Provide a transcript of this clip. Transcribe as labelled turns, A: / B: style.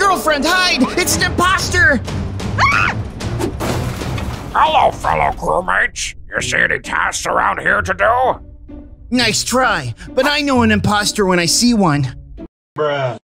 A: girlfriend, hide! It's an imposter!
B: Hello, fellow crewmates. You see any tasks around here to do?
A: Nice try, but I know an imposter when I see one.
C: Bruh.